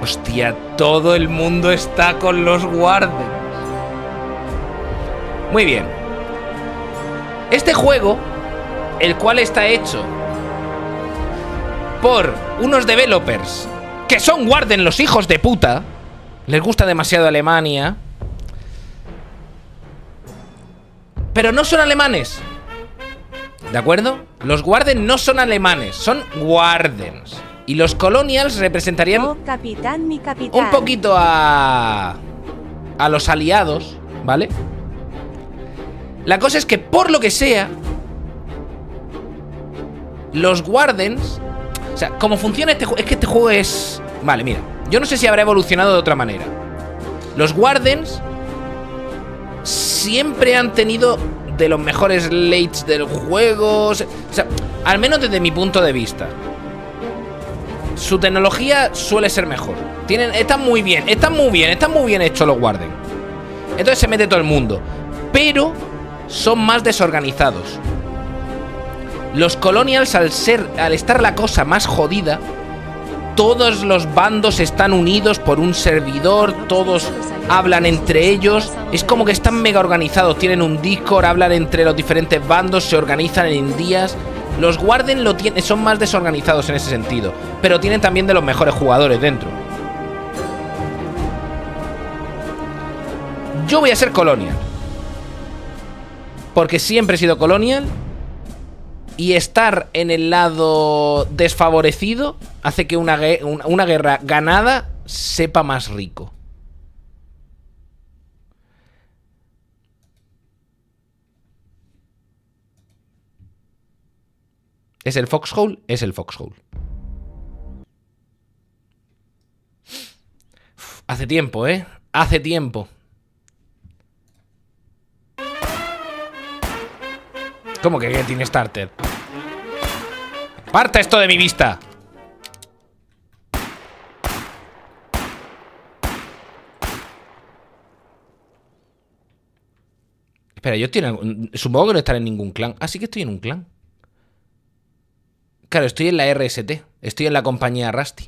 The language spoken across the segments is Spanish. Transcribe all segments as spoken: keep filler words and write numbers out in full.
Hostia, todo el mundo está con los Wardens. Muy bien. Este juego, el cual está hecho por unos developers que son Warden los hijos de puta, les gusta demasiado Alemania, pero no son alemanes, ¿de acuerdo? Los Warden no son alemanes, son Wardens. Y los Colonials representarían oh, capitán, mi capitán. un poquito a... a los aliados, ¿vale? La cosa es que, por lo que sea, los Wardens... O sea, cómo funciona este juego... Es que este juego es... Vale, mira. Yo no sé si habrá evolucionado de otra manera. Los Wardens siempre han tenido de los mejores lates del juego. O sea, al menos desde mi punto de vista. Su tecnología suele ser mejor. Tienen, están muy bien, están muy bien, están muy bien hechos los Warden. Entonces se mete todo el mundo. Pero son más desorganizados. Los Colonials, al ser, al estar la cosa más jodida, todos los bandos están unidos por un servidor, todos hablan entre ellos. Es como que están mega organizados. Tienen un Discord, hablan entre los diferentes bandos, se organizan en días. Los Warden lo tienen, son más desorganizados en ese sentido, pero tienen también de los mejores jugadores dentro. Yo voy a ser Colonial, porque siempre he sido Colonial. Y estar en el lado desfavorecido hace que una, una guerra ganada sepa más rico. ¿Es el Foxhole? Es el Foxhole. Uf, hace tiempo, ¿eh? Hace tiempo. ¿Cómo que tiene starter? ¡Aparta esto de mi vista! Espera, yo estoy en... Supongo que no estaré en ningún clan. Ah, sí que estoy en un clan. Claro, estoy en la R S T. Estoy en la compañía Rusty.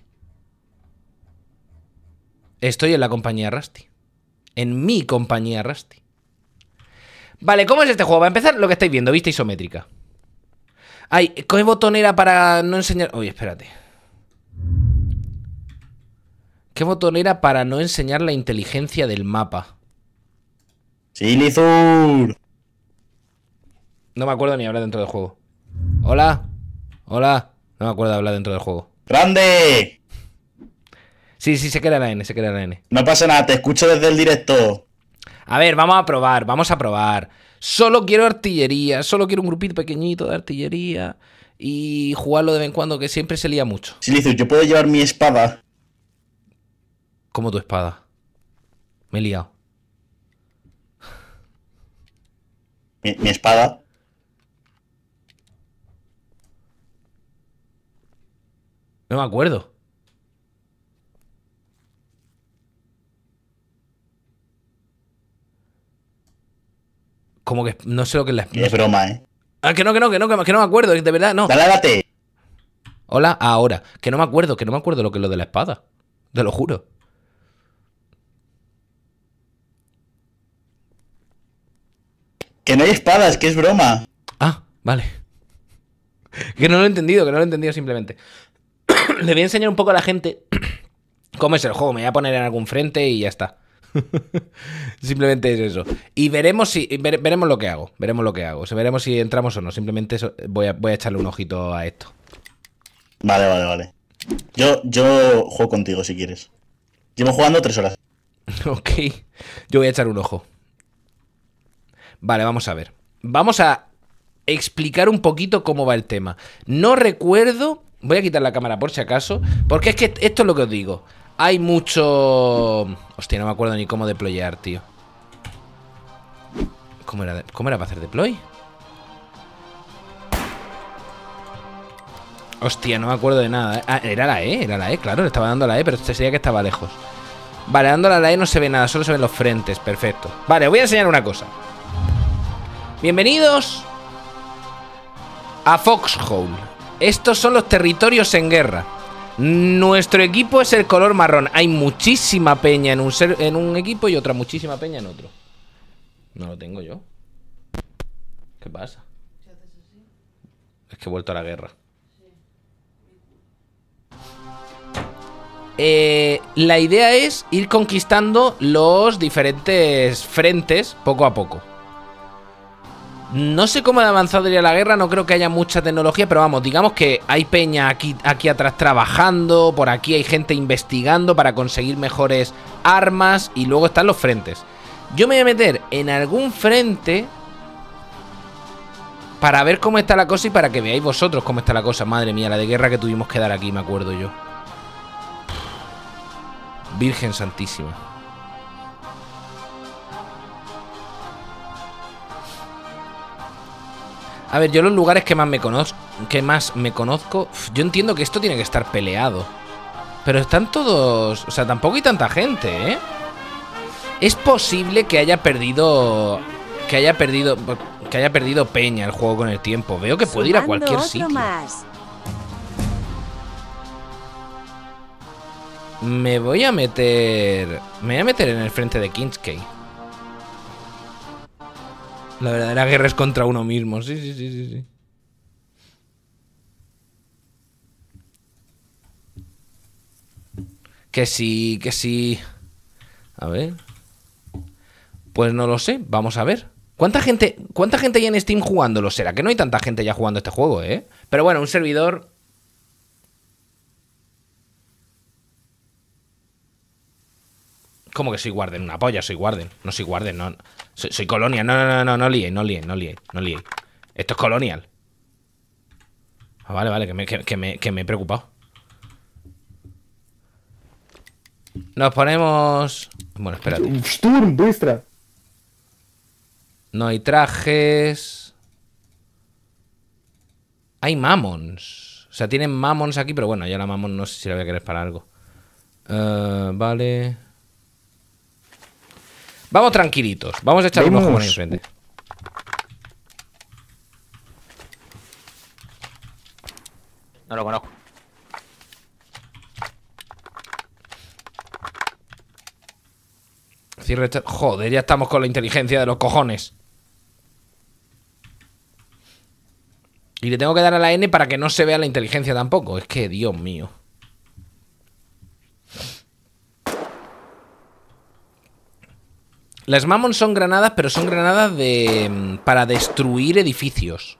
Estoy en la compañía Rusty. En mi compañía Rusty. Vale, ¿cómo es este juego? Va a empezar lo que estáis viendo, vista isométrica. Ay, ¿qué botón era para no enseñar? Oye, espérate. ¿Qué botón era para no enseñar la inteligencia del mapa? Sí, Lizur. No me acuerdo ni hablar dentro del juego. Hola. Hola. No me acuerdo de hablar dentro del juego. ¡Grande! Sí, sí, sé que era la N, sé que era la N. No pasa nada, te escucho desde el directo. A ver, vamos a probar, vamos a probar. Solo quiero artillería, solo quiero un grupito pequeñito de artillería y jugarlo de vez en cuando, que siempre se lía mucho. Sí, Lizur, yo puedo llevar mi espada. ¿Cómo tu espada? Me he liado. ¿Mi, mi espada? No me acuerdo. Como que no sé lo que es la espada. Es broma, ¿eh? Ah, que no, que no, que no, que no me acuerdo, de verdad, no. Dale, date. Hola, ahora. Que no me acuerdo, que no me acuerdo lo que es lo de la espada. Te lo juro. Que no hay espadas, que es broma. Ah, vale. Que no lo he entendido, que no lo he entendido simplemente. Le voy a enseñar un poco a la gente cómo es el juego. Me voy a poner en algún frente y ya está. Simplemente es eso. Y veremos si vere, veremos lo que hago. Veremos lo que hago. O sea, veremos si entramos o no. Simplemente eso, voy, a, voy a echarle un ojito a esto. Vale, vale, vale. Yo, yo juego contigo si quieres. Llevo jugando tres horas. Ok. Yo voy a echar un ojo. Vale, vamos a ver. Vamos a explicar un poquito cómo va el tema. No recuerdo... Voy a quitar la cámara por si acaso, porque es que esto es lo que os digo. Hay mucho... Hostia, no me acuerdo ni cómo deployar, tío. ¿Cómo era, de... ¿Cómo era para hacer deploy? Hostia, no me acuerdo de nada, ¿eh? Ah, era la E, era la E, claro, le estaba dando la E, pero sería que estaba lejos. Vale, dándole a la E no se ve nada, solo se ven los frentes, perfecto. Vale, os voy a enseñar una cosa. Bienvenidos a Foxhole. Estos son los territorios en guerra. Nuestro equipo es el color marrón. Hay muchísima peña en un, ser, en un equipo y otra muchísima peña en otro. No lo tengo yo. ¿Qué pasa? Es que he vuelto a la guerra. Eh, la idea es ir conquistando los diferentes frentes poco a poco. No sé cómo de avanzado iría la guerra, no creo que haya mucha tecnología, pero vamos, digamos que hay peña aquí, aquí atrás trabajando, por aquí hay gente investigando para conseguir mejores armas y luego están los frentes. Yo me voy a meter en algún frente para ver cómo está la cosa y para que veáis vosotros cómo está la cosa. Madre mía, la de guerra que tuvimos que dar aquí, me acuerdo yo. Virgen Santísima. A ver, yo los lugares que más me conozco, que más me conozco, yo entiendo que esto tiene que estar peleado. Pero están todos... O sea, tampoco hay tanta gente, ¿eh? Es posible que haya perdido... Que haya perdido... Que haya perdido peña el juego con el tiempo. Veo que puede ir a cualquier sitio. Me voy a meter... Me voy a meter en el frente de Kinskey. La verdadera guerra es contra uno mismo. Sí, sí, sí, sí, sí. Que sí, que sí. A ver. Pues no lo sé. Vamos a ver. ¿Cuánta gente, cuánta gente hay en Steam jugándolo? ¿Será que no hay tanta gente ya jugando este juego, eh? Pero bueno, un servidor... ¿Cómo que soy Warden? Una polla, soy Warden. No soy Warden, no. Soy, soy Colonial. No, no, no, no, no liéis, no liéis, no liéis, no liéis. Esto es Colonial. Ah, vale, vale, que me, que, que me, que me he preocupado. Nos ponemos... Bueno, espérate. Sturm, bыстро. No hay trajes. Hay Mammons. O sea, tienen Mammons aquí, pero bueno, ya la Mammon no sé si la voy a querer para algo. Uh, vale... Vamos tranquilitos. Vamos a echar unos jóvenes enfrente. No lo conozco. Cierre. Joder, ya estamos con la inteligencia de los cojones. Y le tengo que dar a la N para que no se vea la inteligencia tampoco. Es que, Dios mío. Las Mammons son granadas, pero son granadas de... para destruir edificios.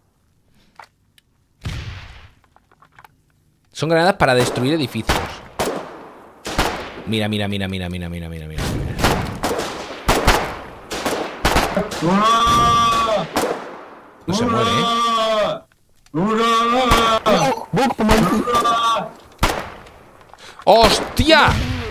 Son granadas para destruir edificios. Mira, mira, mira, mira, mira, mira, mira, mira. No se muere, ¿eh? ¡Hostia!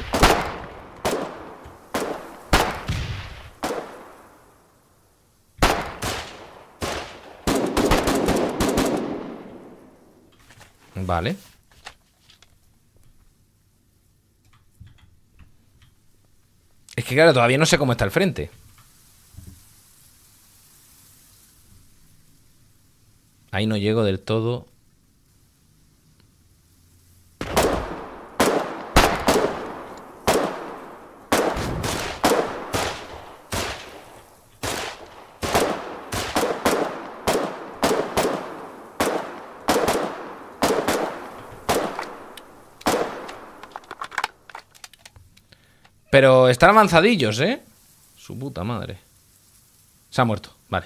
Vale. Es que claro, todavía no sé cómo está el frente. Ahí no llego del todo. Pero están avanzadillos, ¿eh? Su puta madre. Se ha muerto, vale.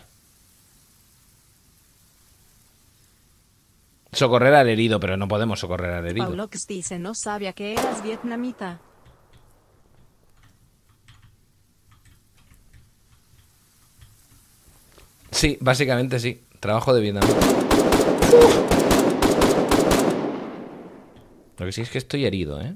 Socorrer al herido, pero no podemos socorrer al herido. Paulox dice, no sabía que eras vietnamita. Sí, básicamente sí. Trabajo de Vietnam. Lo que sí es que estoy herido, ¿eh?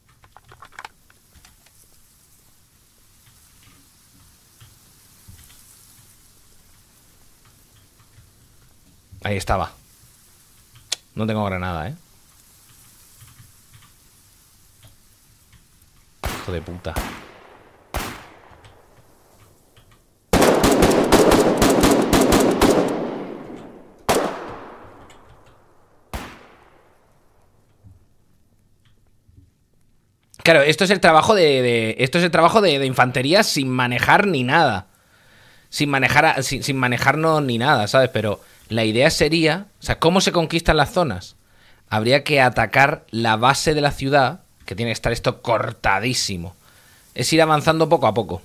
Ahí estaba. No tengo granada, ¿eh? Hijo de puta. Claro, esto es el trabajo de, de esto es el trabajo de, de infantería sin manejar ni nada. Sin manejar a, sin, sin manejarnos ni nada, ¿sabes? Pero la idea sería, o sea, ¿cómo se conquistan las zonas? Habría que atacar la base de la ciudad, que tiene que estar esto cortadísimo. Es ir avanzando poco a poco.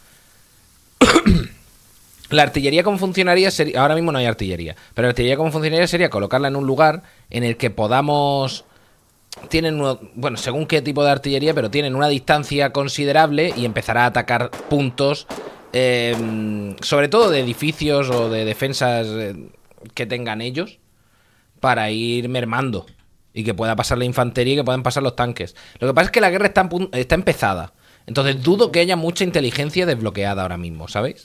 La artillería, ¿cómo funcionaría? Sería, ahora mismo no hay artillería, pero la artillería, ¿cómo funcionaría? Sería colocarla en un lugar en el que podamos... Tienen, uno, bueno, según qué tipo de artillería, pero tienen una distancia considerable y empezará a atacar puntos, eh, sobre todo de edificios o de defensas eh, que tengan ellos, para ir mermando y que pueda pasar la infantería y que puedan pasar los tanques. Lo que pasa es que la guerra está, en, está empezada, entonces dudo que haya mucha inteligencia desbloqueada ahora mismo, ¿sabéis?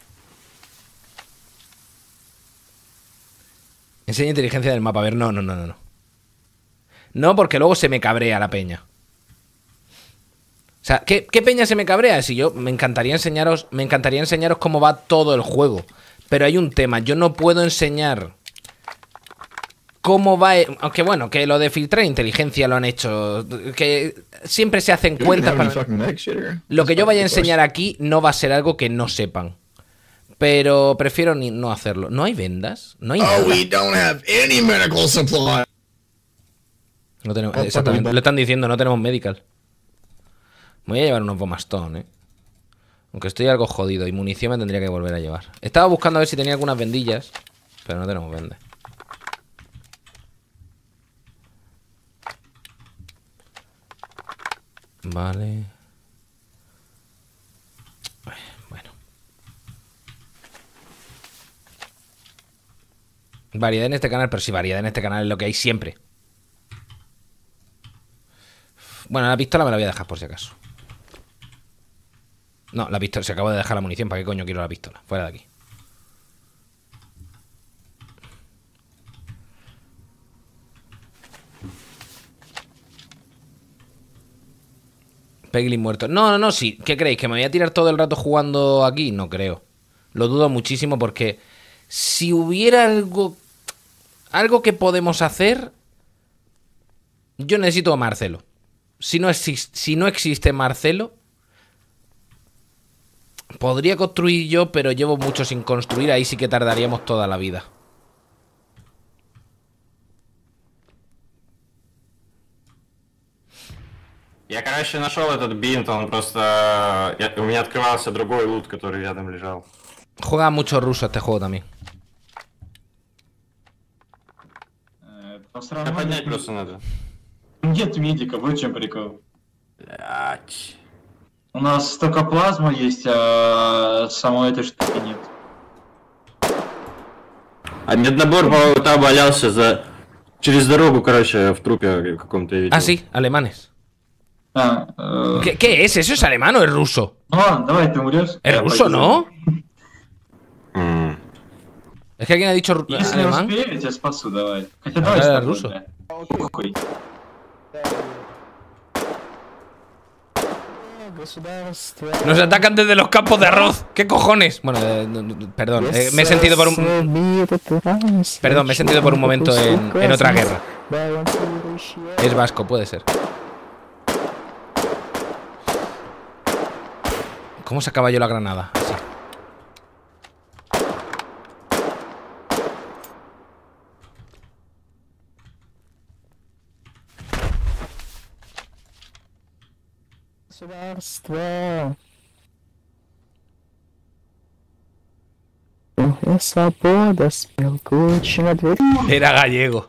Enseña inteligencia del mapa. A ver, no, no, no, no. No, porque luego se me cabrea la peña. O sea, ¿qué, qué peña se me cabrea? Si yo me encantaría enseñaros, me encantaría enseñaros cómo va todo el juego. Pero hay un tema, yo no puedo enseñar cómo va... Aunque bueno, que lo de filtrar inteligencia lo han hecho. Que siempre se hacen cuentas para... Lo que yo vaya a enseñar aquí no va a ser algo que no sepan. Pero prefiero ni no hacerlo. ¿No hay vendas? ¿No hay nada? Oh, we don't have any medical supply. No tenemos, exactamente, lo están diciendo, no tenemos medical. Me voy a llevar unos bomastón, eh. Aunque estoy algo jodido y munición me tendría que volver a llevar. Estaba buscando a ver si tenía algunas vendillas, pero no tenemos vendas. Vale. Bueno. Variedad en este canal, pero sí, variedad en este canal es lo que hay siempre. Bueno, la pistola me la voy a dejar por si acaso. No, la pistola, se acabó de dejar la munición. ¿Para qué coño quiero la pistola? Fuera de aquí. Peglin muerto. No, no, no, sí. ¿Qué creéis? ¿Que me voy a tirar todo el rato jugando aquí? No creo. Lo dudo muchísimo porque si hubiera algo... Algo que podemos hacer... Yo necesito a Marcelo. Si no, existe, si no existe Marcelo, podría construir yo, pero llevo mucho sin construir. Ahí sí que tardaríamos toda la vida. Я, короче, нашел этот бинт, он просто... Я, у меня открывался другой лут, который рядом лежал. Juega mucho ruso este juego también. Да поднять просто надо. Нет медика, вот в чем прикол. Блять. У нас только плазма есть, а самой этой штуки нет. А меднабор, по-моему, там валялся за... Через дорогу, короче, в трупе каком-то я видел. Ah, sí, alemanes. А, э... ¿Qué, ¿Qué es? ¿Eso es alemán o es ruso? Ну ладно, давай ты умрешь. Es ruso, ¿no? Mm. Es que alguien ha dicho ru- Если alemán. успею, я тебя спасу, давай. Хотя А, давай да, с тобой, руссо. бля. Похуй. Nos atacan desde los campos de arroz. ¿Qué cojones? Bueno, eh, no, no, perdón. eh, me he sentido por un... Perdón, me he sentido por un momento en, en otra guerra. Es vasco, puede ser. ¿Cómo sacaba yo la granada? Así. Era gallego.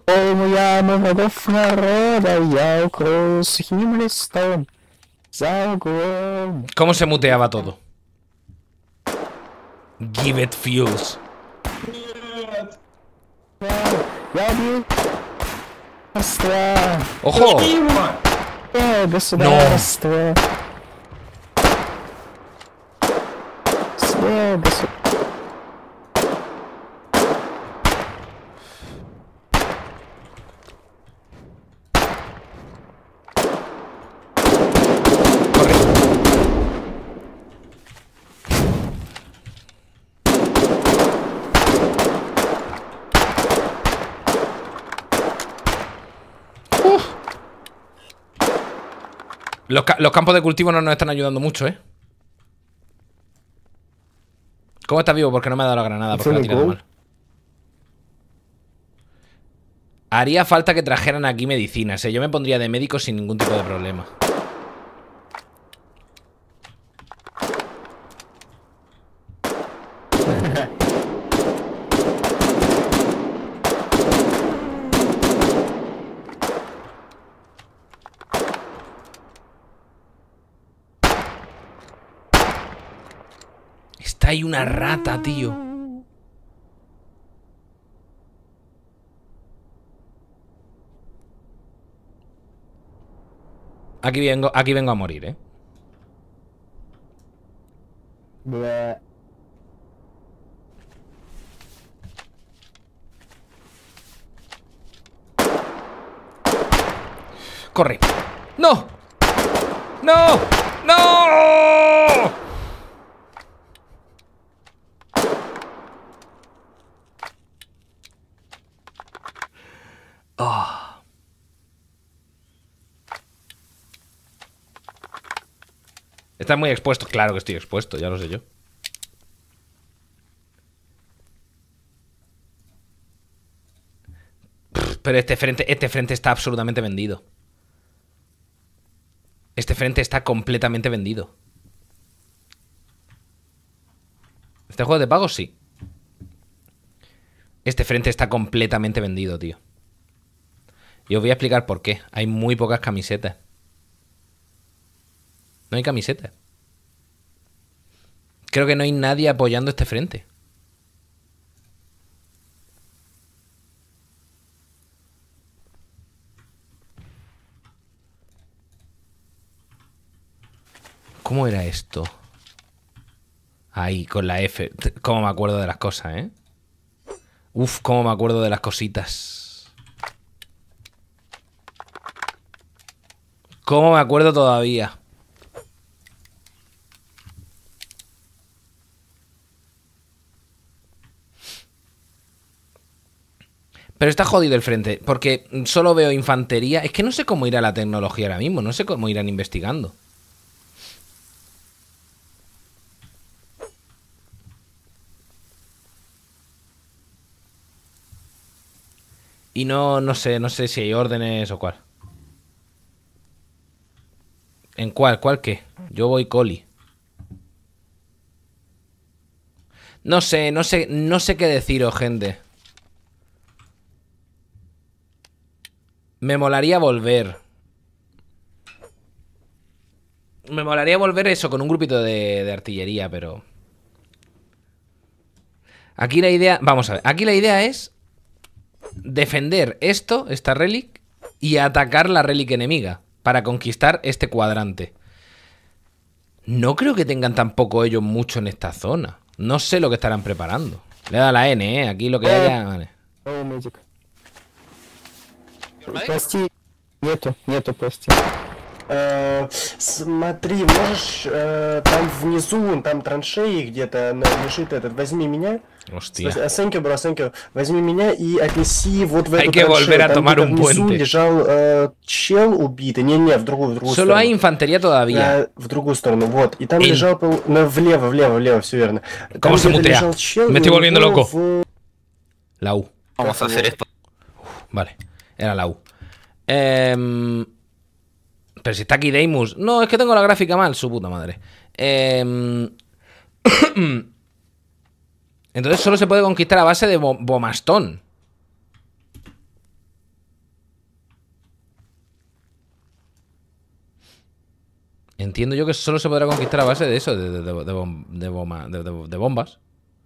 ¿Cómo se muteaba todo? Give it fuels. ¡Ojo! No. Los, ca los campos de cultivo no nos están ayudando mucho, ¿eh? ¿Cómo estás vivo? Porque no me ha dado la granada, porque la he tirado mal. Haría falta que trajeran aquí medicinas, ¿eh? Yo me pondría de médico sin ningún tipo de problema. Está ahí una rata, tío. Aquí vengo, aquí vengo a morir, ¿eh? Bleh. Corre. ¡No! ¡No! ¡No! Oh. Estás muy expuesto. Claro que estoy expuesto, ya lo sé yo. Pero este frente, este frente está absolutamente vendido. Este frente está completamente vendido. ¿Este juego de pago? Sí. Este frente está completamente vendido, tío. Y os voy a explicar por qué. Hay muy pocas camisetas. No hay camisetas. Creo que no hay nadie apoyando este frente. ¿Cómo era esto? Ahí, con la F. Cómo me acuerdo de las cosas, ¿eh? Uf, cómo me acuerdo de las cositas. Cómo me acuerdo todavía. Pero está jodido el frente, porque solo veo infantería. Es que no sé cómo irá la tecnología ahora mismo. No sé cómo irán investigando. Y no, no sé, no sé si hay órdenes o cuál. ¿En cuál? ¿Cuál qué? Yo voy coli. No sé, no sé, no sé qué deciros, gente. Me molaría volver. Me molaría volver eso con un grupito de, de artillería, pero... Aquí la idea... Vamos a ver. Aquí la idea es... defender esto, esta relic, y atacar la relic enemiga para conquistar este cuadrante. No creo que tengan tampoco ellos mucho en esta zona. No sé lo que estarán preparando. Le da la N, ¿eh? Aquí lo que haya... Vale. Oh, Magic. Прости, нету, нету, прости. Э, смотри, можешь э, там внизу, там траншеи где-то лежит этот, возьми меня. Hostia. Thank you, bro, thank you. Возьми меня и отнеси вот в Hay эту que volver a траншею. tomar Там un внизу puente. лежал э, чел убитый. Не-не, в другую, в другую Solo сторону. hay infantería todavía. Э, в другую сторону, вот. И там En- лежал, пол- no, влево, влево, влево, все верно. Там ¿Cómo se где-то mutea? лежал чел, Me и estoy у volviendo него loco. в- La U. Vamos a hacer esto. Vale, era la U. Em, pero si está aquí Deimos. No, es que tengo la gráfica mal, su puta madre. Em, entonces solo se puede conquistar a base de bo- bomastón. Entiendo yo que solo se podrá conquistar a base de eso, de, de, de, de bom- de bomba- de- de- de bombas.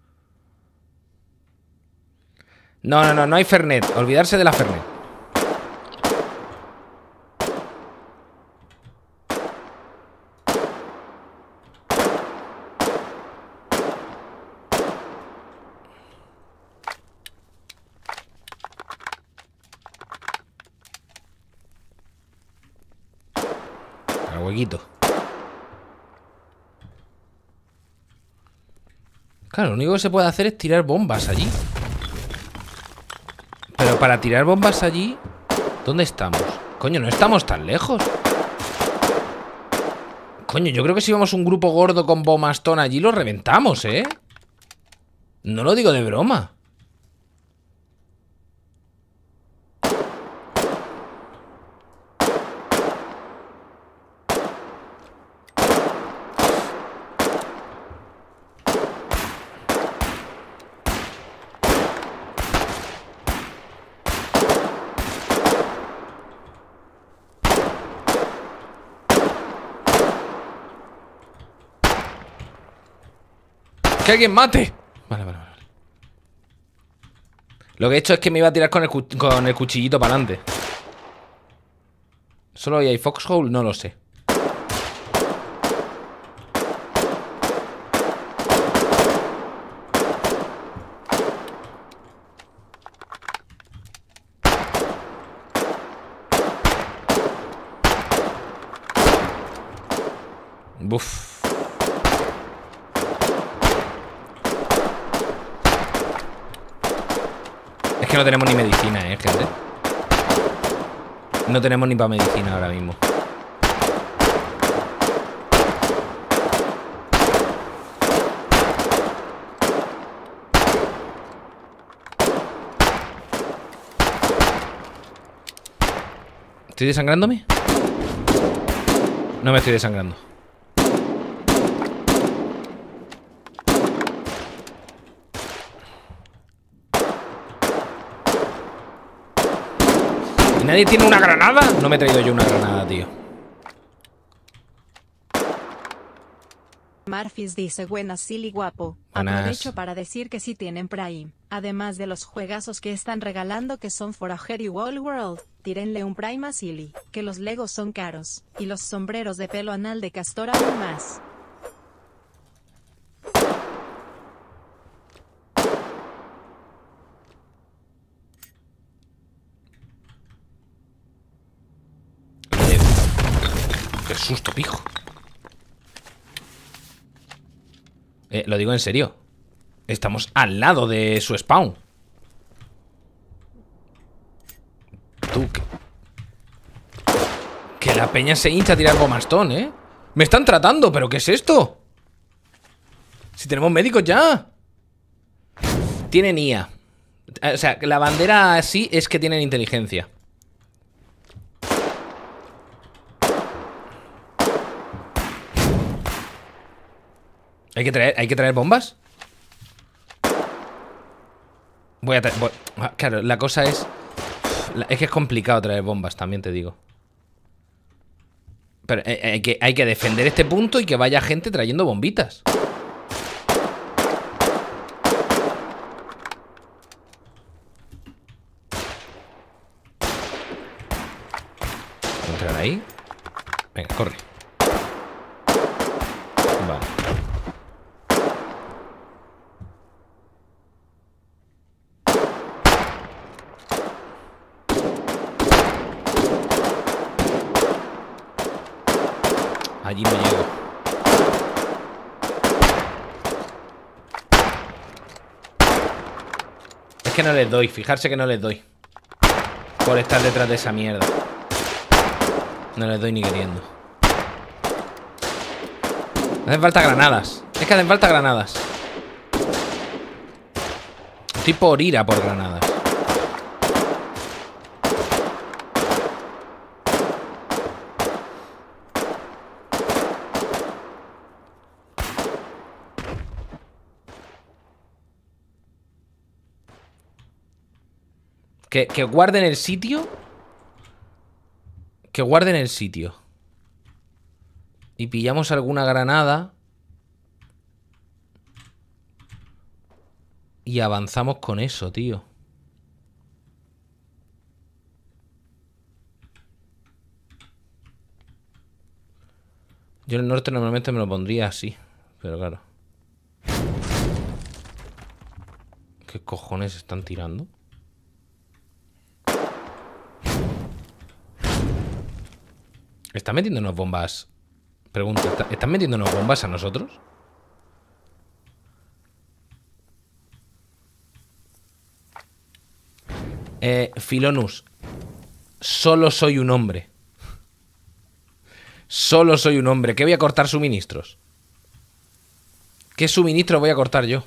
No, no, no, no hay Fernet. Olvidarse de la Fernet. Al huequito. Claro, lo único que se puede hacer es tirar bombas allí. Pero para tirar bombas allí... ¿Dónde estamos? Coño, no estamos tan lejos. Coño, yo creo que si vamos un grupo gordo con Bomastón allí lo reventamos, ¿eh? No lo digo de broma. ¡Que alguien mate! Vale, vale, vale. Lo que he hecho es que me iba a tirar con el, cu con el cuchillito para adelante. ¿Solo hay Foxhole? No lo sé. Buf. Es que no tenemos ni medicina, eh, gente. No tenemos ni para medicina ahora mismo. ¿Estoy desangrándome? No me estoy desangrando. ¿Nadie tiene una granada? No me he traído yo una granada, tío. Marfis dice buenas Silly guapo. Buenas. Aprovecho para decir que sí tienen Prime. Además de los juegazos que están regalando que son Forager y Wall World, tírenle un Prime a Silly, que los Legos son caros, y los sombreros de pelo anal de castor aún más. Qué susto, pijo. Eh, lo digo en serio. Estamos al lado de su spawn. Tú, que... que la peña se hincha a tirar bomastón, ¿eh? Me están tratando, ¿pero qué es esto? Si tenemos médicos ya. Tienen I A. O sea, la bandera así es que tienen inteligencia. ¿Hay que traer, hay que traer bombas? Voy a traer... Voy, claro, la cosa es... Es que es complicado traer bombas, también te digo. Pero hay, hay, que, hay que defender este punto y que vaya gente trayendo bombitas. Entrar ahí. Venga, corre. Vale. Allí no llego. Es que no les doy, fijarse que no les doy. Por estar detrás de esa mierda. No les doy ni queriendo. Hacen falta granadas. Es que hacen falta granadas. Estoy por ir a por granadas. Que, que guarden el sitio. Que guarden el sitio. Y pillamos alguna granada. Y avanzamos con eso, tío. Yo en el norte normalmente me lo pondría así. Pero claro. ¿Qué cojones están tirando? ¿Están metiéndonos bombas? Pregunto, ¿están metiéndonos bombas a nosotros? Eh, Filonus. Solo soy un hombre. Solo soy un hombre. ¿Qué voy a cortar suministros? ¿Qué suministro voy a cortar yo?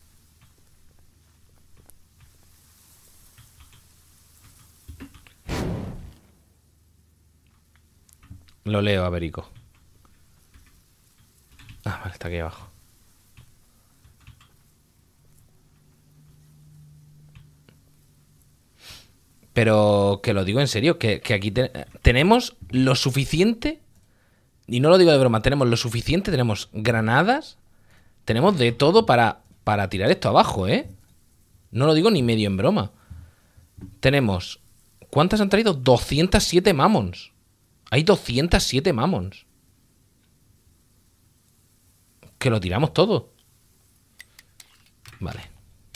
Lo leo, Averico. Ah, vale, está aquí abajo. Pero que lo digo en serio, que, que aquí te- tenemos lo suficiente, y no lo digo de broma, tenemos lo suficiente, tenemos granadas, tenemos de todo para, para tirar esto abajo, ¿eh? No lo digo ni medio en broma. Tenemos... ¿Cuántas han traído? doscientos siete Mammons. Hay doscientos siete Mammons. Que lo tiramos todo. Vale.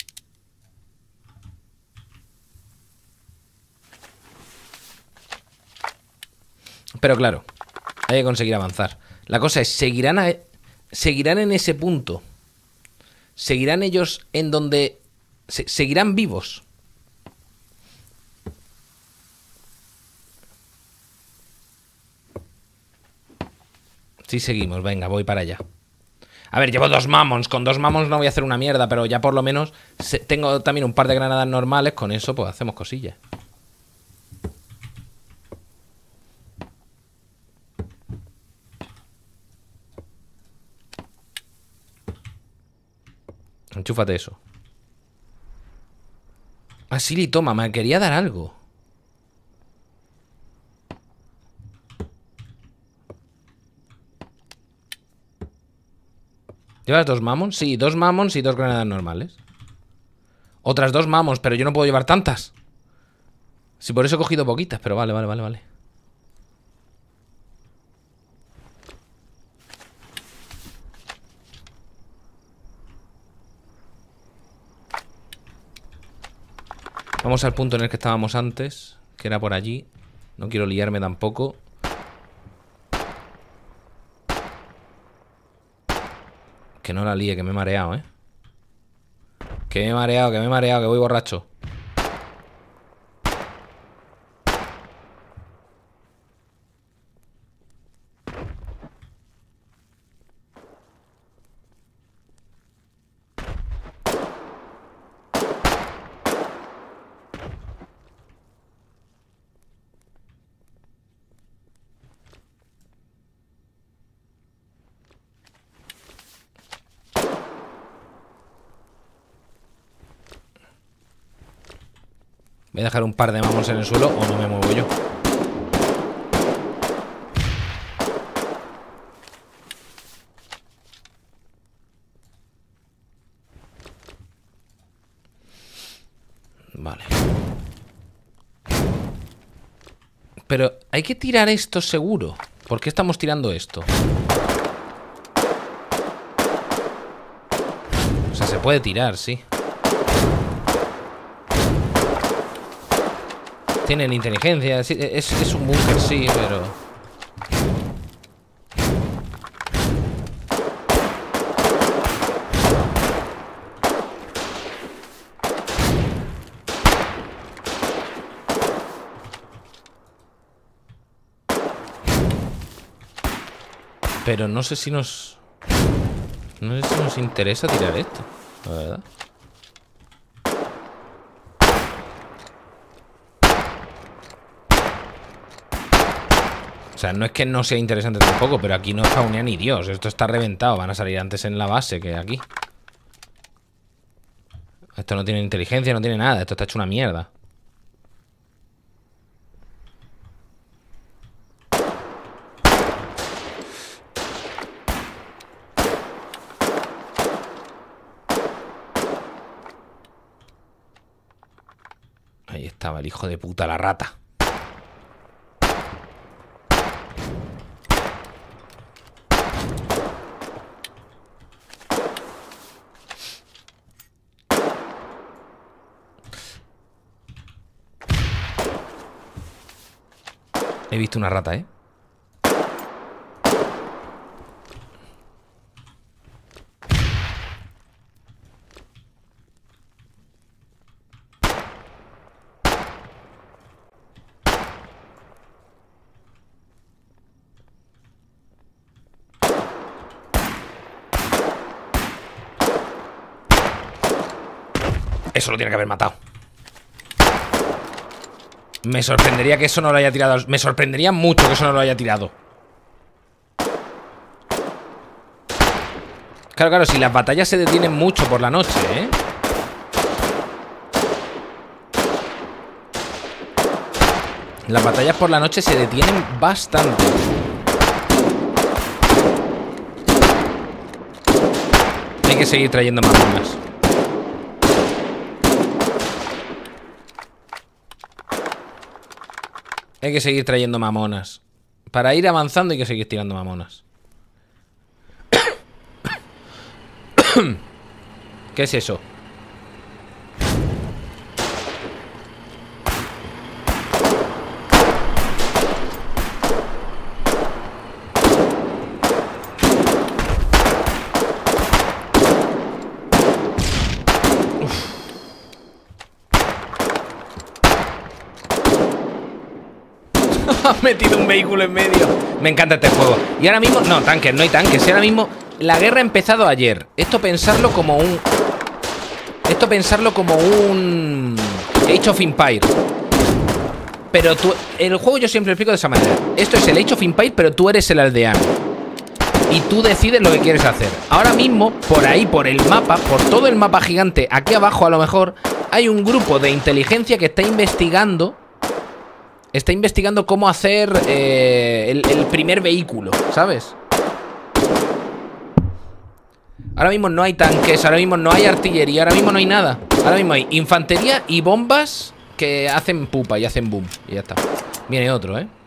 Pero claro, hay que conseguir avanzar. La cosa es, ¿seguirán, a, seguirán en ese punto? ¿Seguirán ellos en donde... Se, ¿Seguirán vivos? Sí, seguimos. Venga, voy para allá. A ver, llevo dos Mammons. Con dos Mammons no voy a hacer una mierda, pero ya por lo menos se, tengo también un par de granadas normales. Con eso, pues hacemos cosillas. Enchúfate eso. Ah, Silly, toma, me quería dar algo. ¿Llevas dos Mammons? Sí, dos Mammons y dos granadas normales. Otras dos Mammons, pero yo no puedo llevar tantas. Sí, por eso he cogido poquitas, pero vale, vale, vale, vale. Vamos al punto en el que estábamos antes, que era por allí. No quiero liarme tampoco. Que no la líe, que me he mareado, ¿eh? Que me he mareado, que me he mareado, que voy borracho. Voy a dejar un par de Mammons en el suelo o no me muevo yo. Vale. Pero hay que tirar esto seguro. ¿Por qué estamos tirando esto? O sea, se puede tirar, sí. Tienen inteligencia, sí, es, es un búnker, sí, pero... Pero no sé si nos... No sé si nos interesa tirar esto, la verdad. O sea, no es que no sea interesante tampoco, pero aquí no spawnea ni Dios. Esto está reventado. Van a salir antes en la base que aquí. Esto no tiene inteligencia, no tiene nada. Esto está hecho una mierda. Ahí estaba el hijo de puta, la rata. He visto una rata, ¿eh? Eso lo tiene que haber matado. Me sorprendería que eso no lo haya tirado. Me sorprendería mucho que eso no lo haya tirado. Claro, claro, si las batallas se detienen mucho por la noche, ¿eh? Las batallas por la noche se detienen bastante. Hay que seguir trayendo más bombas. Hay que seguir trayendo mamonas. Para ir avanzando hay que seguir tirando mamonas. ¿Qué es eso? Han metido un vehículo en medio. Me encanta este juego. Y ahora mismo, no, tanques, no hay tanques. Y ahora mismo la guerra ha empezado ayer. Esto pensarlo como un Esto pensarlo como un Age of Empire. Pero tú, el juego yo siempre lo explico de esa manera. Esto es el Age of Empire, pero tú eres el aldeano y tú decides lo que quieres hacer. Ahora mismo, por ahí, por el mapa, por todo el mapa gigante, aquí abajo a lo mejor hay un grupo de inteligencia que está investigando Está investigando cómo hacer eh, el, el primer vehículo, ¿sabes? Ahora mismo no hay tanques, ahora mismo no hay artillería, ahora mismo no hay nada. Ahora mismo hay infantería y bombas que hacen pupa y hacen boom. Y ya está. Viene otro, ¿eh?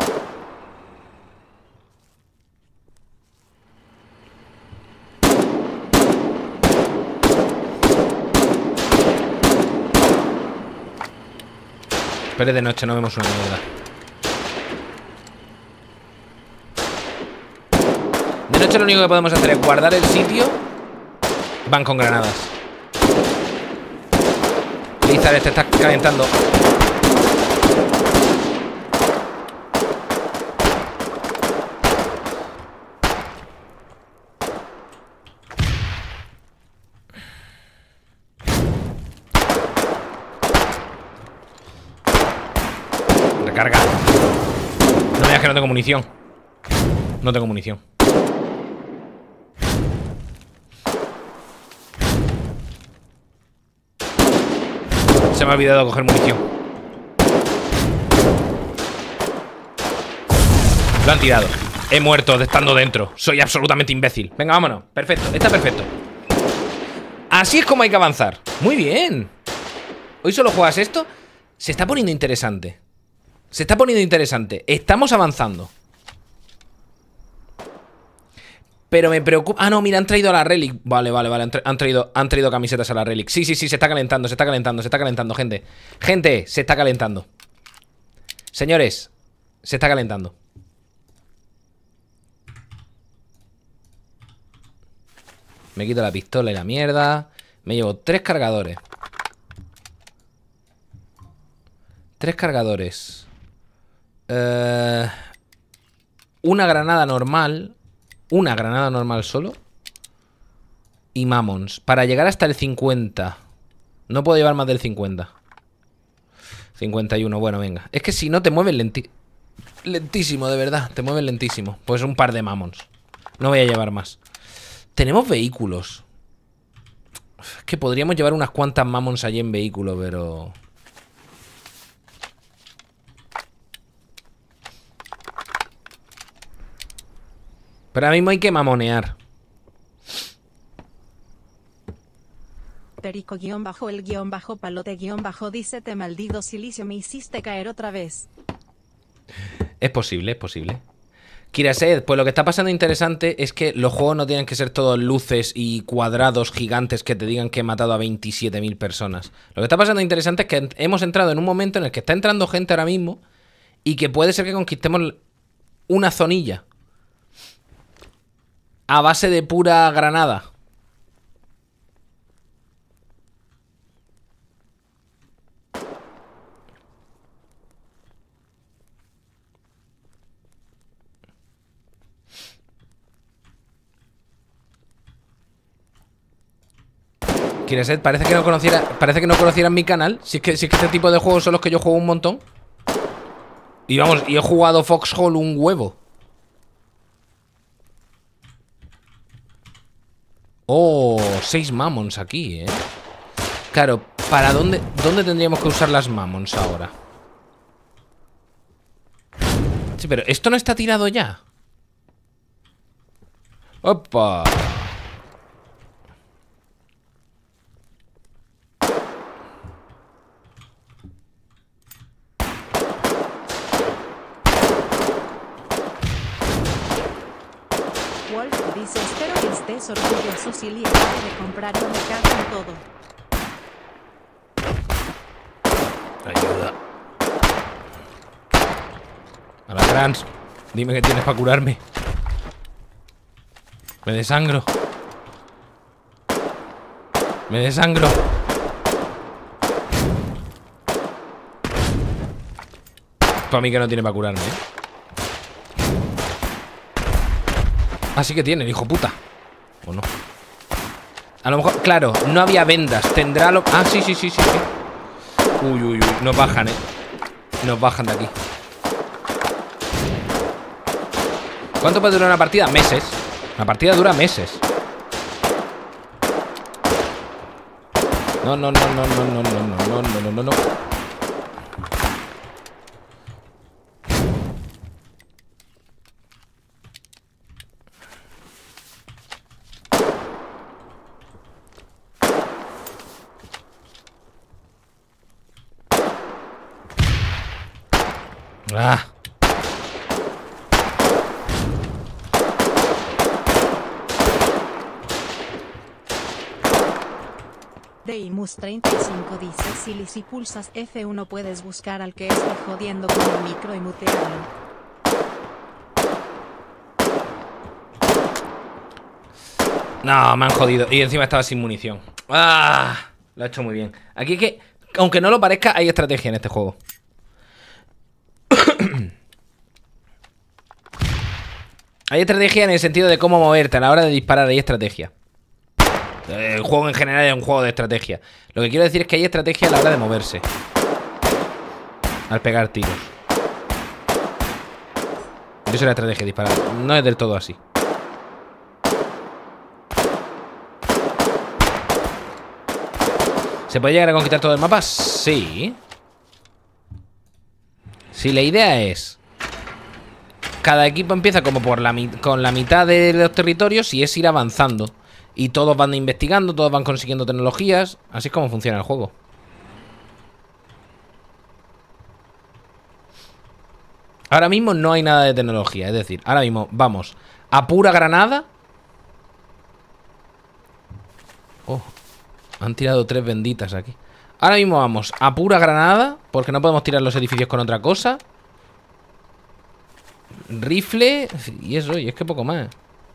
Pero de noche no vemos una mierda. De noche lo único que podemos hacer es guardar el sitio. Van con granadas. Lizard, te estás calentando. Recarga. No me digas que no tengo munición. No tengo munición. Se me ha olvidado coger munición. Lo han tirado. He muerto de estando dentro. Soy absolutamente imbécil. Venga, vámonos. Perfecto, está perfecto. Así es como hay que avanzar. Muy bien. ¿Hoy solo juegas esto? Se está poniendo interesante. Se está poniendo interesante. Estamos avanzando. Pero me preocupa... Ah, no, mira, han traído a la Relic. Vale, vale, vale, han, tra han, traído, han traído camisetas a la Relic. Sí, sí, sí, se está calentando, se está calentando, se está calentando, gente. Gente, se está calentando. Señores, se está calentando. Me quito la pistola y la mierda. Me llevo tres cargadores. Tres cargadores. Eh, una granada normal. Una granada normal solo. Y Mammons. Para llegar hasta el cincuenta. No puedo llevar más del cincuenta. cincuenta y uno, bueno, venga. Es que si no te mueves lenti lentísimo, de verdad. Te mueves lentísimo. Pues un par de Mammons. No voy a llevar más. Tenemos vehículos. Es que podríamos llevar unas cuantas Mammons allí en vehículo, pero... Pero ahora mismo hay que mamonear. Perico guión bajo el guión bajo palote guión bajo dice te maldito silicio me hiciste caer otra vez. Es posible, es posible. Kirased, pues lo que está pasando interesante es que los juegos no tienen que ser todos luces y cuadrados gigantes que te digan que he matado a veintisiete mil personas. Lo que está pasando interesante es que hemos entrado en un momento en el que está entrando gente ahora mismo y que puede ser que conquistemos una zonilla a base de pura granada. ¿Quieres ser? Parece que no conociera, parece que no conocieran mi canal. Si es que, si es que este tipo de juegos son los que yo juego un montón. Y vamos, y he jugado Foxhole un huevo. Oh, seis Mammons aquí, eh. Claro, ¿para dónde, dónde tendríamos que usar las Mammons ahora? Sí, pero ¿esto no está tirado ya? ¡Opa! Wolf dice, espero que estés orgulloso si Lee acaba de comprar y me cago en todo. Ayuda. A la trans. Dime que tienes para curarme. Me desangro. Me desangro. Para mí que no tiene para curarme, ¿eh? Así que tiene, hijo puta. ¿O no? A lo mejor, claro, no había vendas. Tendrá lo... Ah, sí, sí, sí, sí, sí. Uy, uy, uy. Nos bajan, eh. Nos bajan de aquí. ¿Cuánto puede durar una partida? Meses. Una partida dura meses. No, no, no, no, no, no, no, no, no, no, no, no. Ah. Deimus treinta y cinco dice, si, si pulsas F uno puedes buscar al que esté jodiendo con el micro y mutearlo. No, me han jodido. Y encima estaba sin munición. Ah, lo ha hecho muy bien. Aquí es que, aunque no lo parezca, hay estrategia en este juego. Hay estrategia en el sentido de cómo moverte a la hora de disparar. Hay estrategia. El juego en general es un juego de estrategia. Lo que quiero decir es que hay estrategia a la hora de moverse. Al pegar tiros. Eso es la estrategia, disparar. No es del todo así. ¿Se puede llegar a conquistar todo el mapa? Sí. Si la idea es... Cada equipo empieza como por la con la mitad de los territorios y es ir avanzando. Y todos van investigando, todos van consiguiendo tecnologías. Así es como funciona el juego. Ahora mismo no hay nada de tecnología. Es decir, ahora mismo vamos a pura granada. Oh, han tirado tres benditas aquí. Ahora mismo vamos a pura granada, porque no podemos tirar los edificios con otra cosa. Rifle y eso, y es que poco más.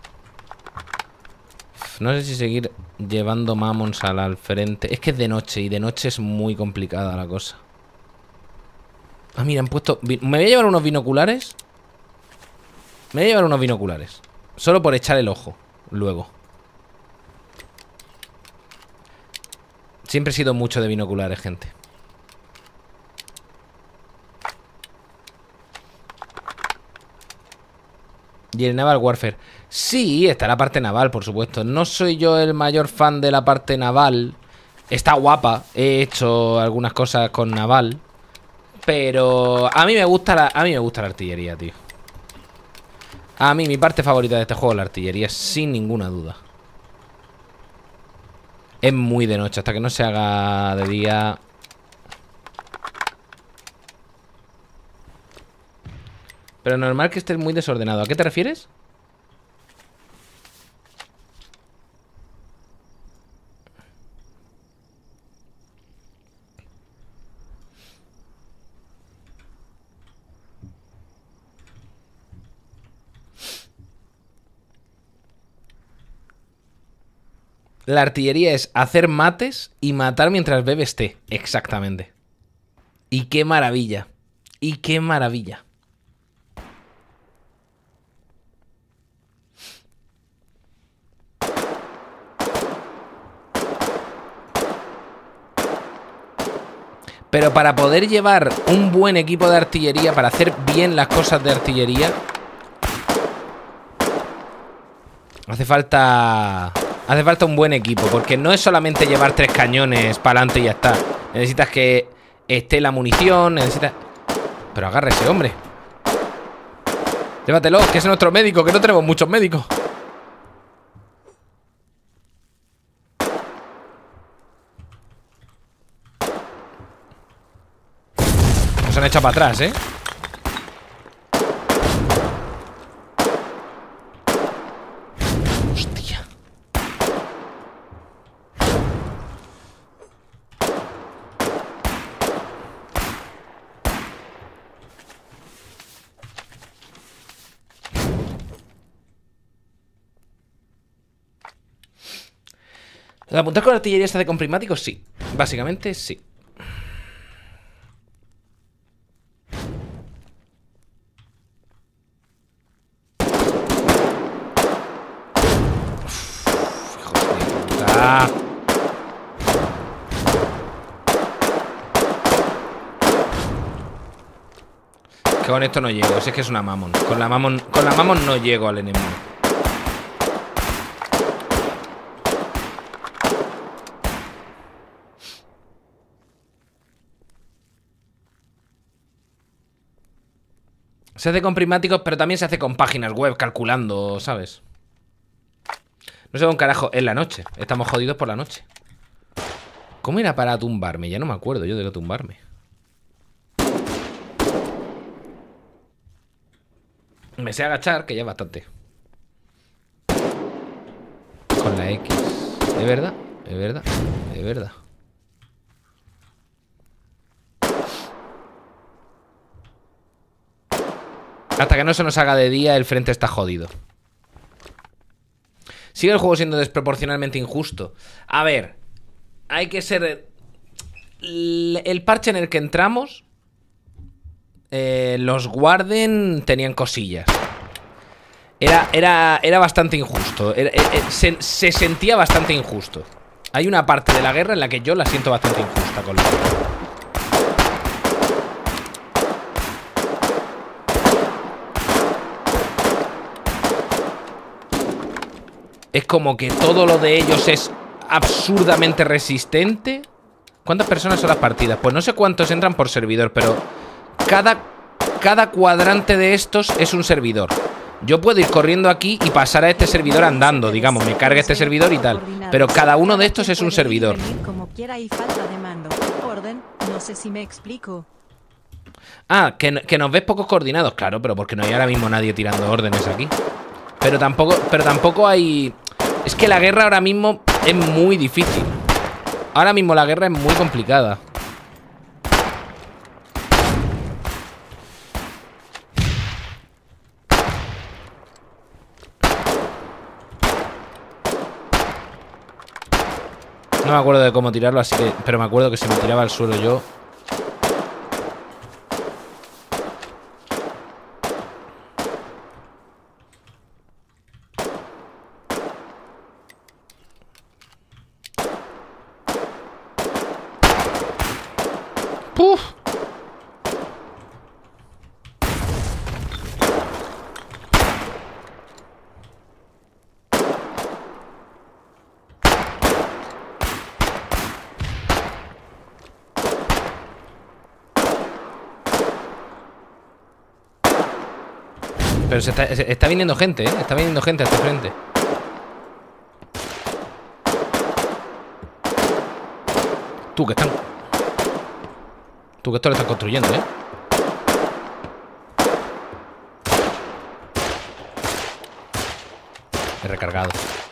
No sé si seguir llevando Mammons al, al frente. Es que es de noche y de noche es muy complicada la cosa. Ah, mira, han puesto... Me voy a llevar unos binoculares. Me voy a llevar unos binoculares. Solo por echar el ojo, luego. Siempre he sido mucho de binoculares, gente. Y el Naval Warfare. Sí, está la parte naval, por supuesto. No soy yo el mayor fan de la parte naval. Está guapa. He hecho algunas cosas con naval. Pero a mí me gusta la, a mí me gusta la artillería, tío. A mí mi parte favorita de este juego es la artillería, sin ninguna duda. Es muy de noche, hasta que no se haga de día. Pero normal que estés muy desordenado. ¿A qué te refieres? La artillería es hacer mates y matar mientras bebes té. Exactamente. Y qué maravilla. Y qué maravilla. Pero para poder llevar un buen equipo de artillería, para hacer bien las cosas de artillería, hace falta... Hace falta un buen equipo, porque no es solamente llevar tres cañones para adelante y ya está. Necesitas que esté la munición, necesitas... Pero agarra ese hombre. Llévatelo, que es nuestro médico, que no tenemos muchos médicos. Nos han echado para atrás, ¿eh? Hostia. ¿La apuntar con artillería se hace con prismáticos? Sí. Básicamente, sí. Ah. Que con esto no llego, si es que es una Mammon. Con la Mammon, con la Mammon no llego al enemigo. Se hace con prismáticos, pero también se hace con páginas web calculando, ¿sabes? No sé con carajo, es la noche. Estamos jodidos por la noche. ¿Cómo era para tumbarme? Ya no me acuerdo yo de qué tumbarme. Me sé agachar, que ya es bastante. Con la X. ¿Es verdad? ¿Es verdad? ¿Es verdad? Hasta que no se nos haga de día, el frente está jodido. Sigue el juego siendo desproporcionalmente injusto. A ver, hay que ser... El parche en el que entramos, eh, los Warden tenían cosillas. Era, era, era bastante injusto. Era, era, se, se sentía bastante injusto. Hay una parte de la guerra en la que yo la siento bastante injusta con los... Es como que todo lo de ellos es absurdamente resistente. ¿Cuántas personas son las partidas? Pues no sé cuántos entran por servidor, pero cada, cada cuadrante de estos es un servidor. Yo puedo ir corriendo aquí y pasar a este servidor andando, digamos, me carga este servidor y tal. Pero cada uno de estos es un servidor. Como quiera y falta de mando. Orden, no sé si me explico. Ah, que, que nos ves pocos coordinados. Claro, pero porque no hay ahora mismo nadie tirando órdenes aquí. Pero tampoco, pero tampoco hay... Es que la guerra ahora mismo es muy difícil. Ahora mismo la guerra es muy complicada. No me acuerdo de cómo tirarlo, así que... Pero me acuerdo que si me tiraba al suelo yo... ¡Puf! Pero se está, se está viniendo gente, ¿eh? Está viniendo gente a este frente. Tú, que están... Tú, que esto lo estás construyendo, ¿eh? He recargado.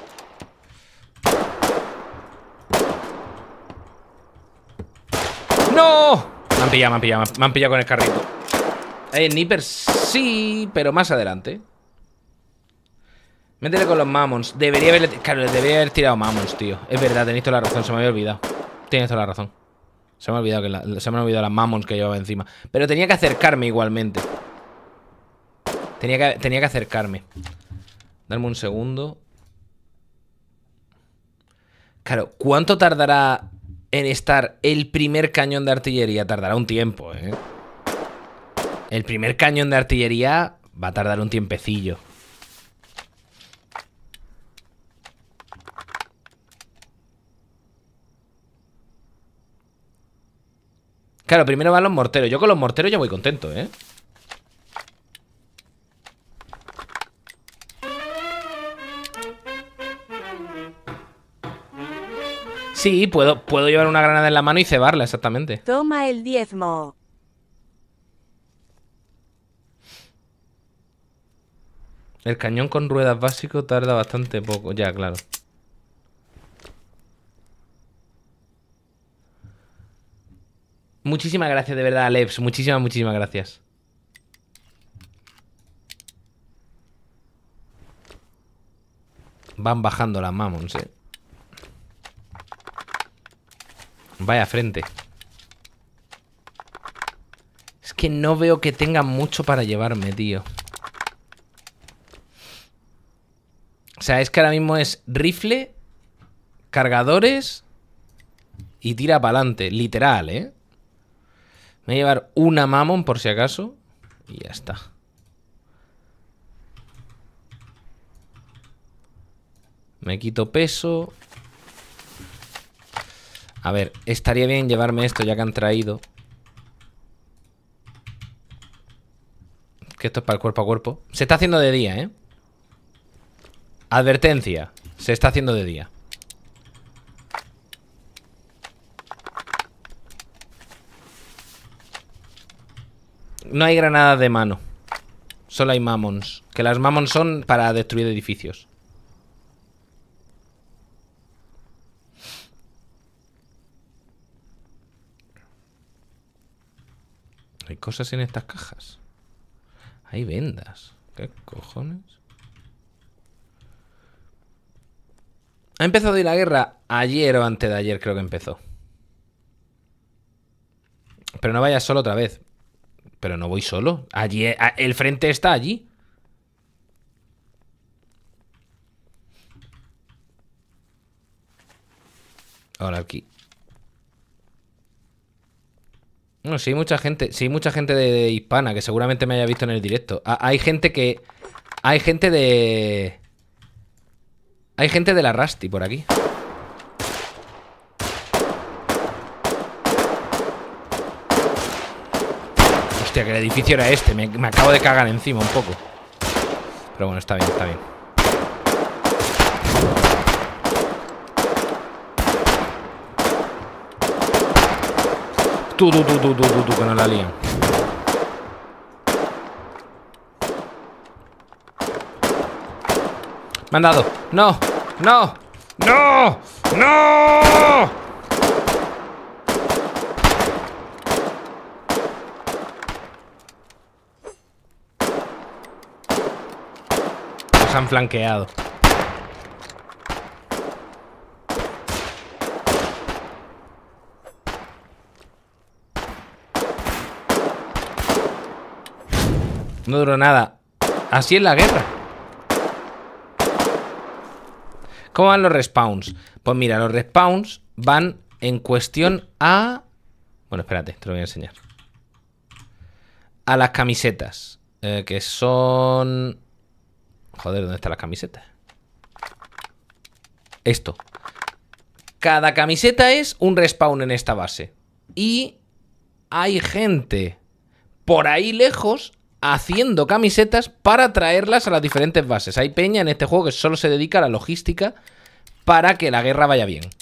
¡No! Me han pillado, me han pillado, me han pillado con el carrito. Hay snipers, sí, pero más adelante. Métele con los Mammons. Debería haberle... Claro, debería haber tirado Mammons, tío. Es verdad, tenéis toda la razón, se me había olvidado. Tienes toda la razón. Se me ha olvidado que la... se me han olvidado las Mammons que llevaba encima. Pero tenía que acercarme igualmente. Tenía que, tenía que acercarme. Dame un segundo. Claro, ¿cuánto tardará en estar el primer cañón de artillería. Tardará un tiempo, ¿eh? El primer cañón de artillería va a tardar un tiempecillo. Claro, primero van los morteros. Yo con los morteros ya voy contento, ¿eh? Sí, puedo, puedo llevar una granada en la mano y cebarla, exactamente. Toma el diezmo. El cañón con ruedas básico tarda bastante poco. Ya, claro. Muchísimas gracias, de verdad, Aleps. Muchísimas, muchísimas gracias. Van bajando las Mammons, eh. Vaya frente. Es que no veo que tengan mucho para llevarme, tío. O sea, es que ahora mismo es rifle, cargadores y tira para adelante. Literal, ¿eh? Me voy a llevar una Mammon por si acaso. Y ya está. Me quito peso. A ver, estaría bien llevarme esto ya que han traído. Que esto es para el cuerpo a cuerpo. Se está haciendo de día, ¿eh? Advertencia. Se está haciendo de día. No hay granadas de mano. Solo hay Mammons. Que las Mammons son para destruir edificios. Hay cosas en estas cajas. Hay vendas. ¿Qué cojones? ¿Ha empezado hoy la guerra? Ayer o antes de ayer creo que empezó. Pero no vayas solo otra vez. Pero no voy solo. Allí, el frente está allí. Ahora aquí. No, sí hay mucha gente. Sí hay mucha gente de, de hispana que seguramente me haya visto en el directo. Ah, hay gente que... Hay gente de... Hay gente de la Rusty por aquí. Hostia, que el edificio era este. Me, me acabo de cagar encima un poco. Pero bueno, está bien, está bien. Tú, tú, tú, tú, tú, tú, tú, que no la lían. Me han dado. No, no, no, no. Nos han flanqueado. No duró nada. Así es la guerra. ¿Cómo van los respawns? Pues mira, los respawns van en cuestión a... Bueno, espérate, te lo voy a enseñar. A las camisetas. Eh, que son... Joder, ¿dónde están las camisetas? Esto. Cada camiseta es un respawn en esta base. Y hay gente por ahí lejos haciendo camisetas para traerlas a las diferentes bases. Hay peña en este juego que solo se dedica a la logística para que la guerra vaya bien.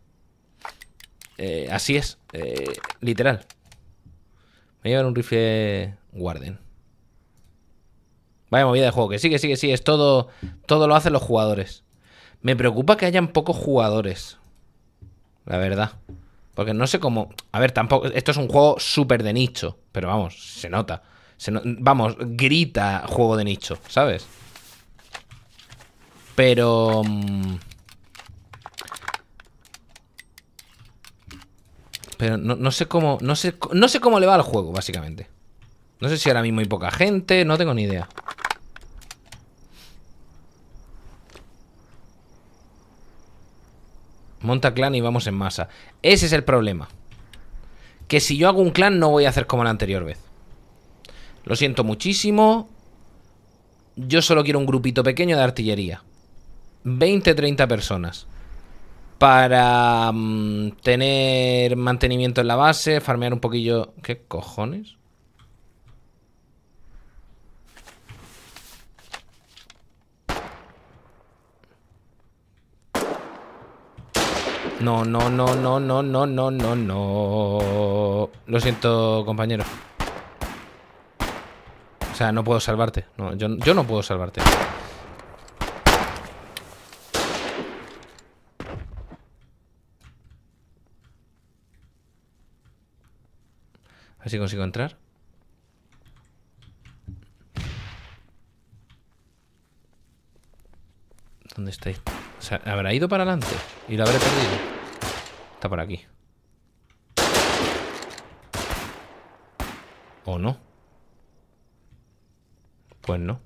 Eh, así es, eh, literal. Me voy a llevar un rifle Warden. Vaya movida de juego, que sí, que sí, que sí. Es todo, todo lo hacen los jugadores. Me preocupa que hayan pocos jugadores, la verdad. Porque no sé cómo... A ver, tampoco... Esto es un juego súper de nicho. Pero vamos, se nota. Se no... Vamos, grita juego de nicho, ¿sabes? Pero... Pero no, no sé cómo... No sé, no sé cómo le va al juego, básicamente. No sé si ahora mismo hay poca gente. No tengo ni idea. Monta clan y vamos en masa. Ese es el problema. Que si yo hago un clan no voy a hacer como la anterior vez. Lo siento muchísimo. Yo solo quiero un grupito pequeño de artillería. veinte treinta personas. Para mmm, tener mantenimiento en la base, farmear un poquillo... ¿Qué cojones? No, no, no, no, no, no, no, no, no. Lo siento, compañero. O sea, no puedo salvarte. No, yo, yo no puedo salvarte. A ver si consigo entrar. ¿Dónde estáis? O sea, ¿habrá ido para adelante? ¿Y lo habré perdido? Está por aquí. ¿O no? Pues no.